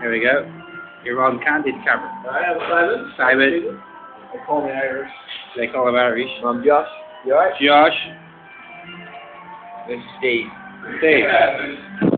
Here we go. You're on candid camera. I am Simon. Simon. They call me Irish. They call him Irish. I'm Josh. You alright? Josh. This is Steve. Steve.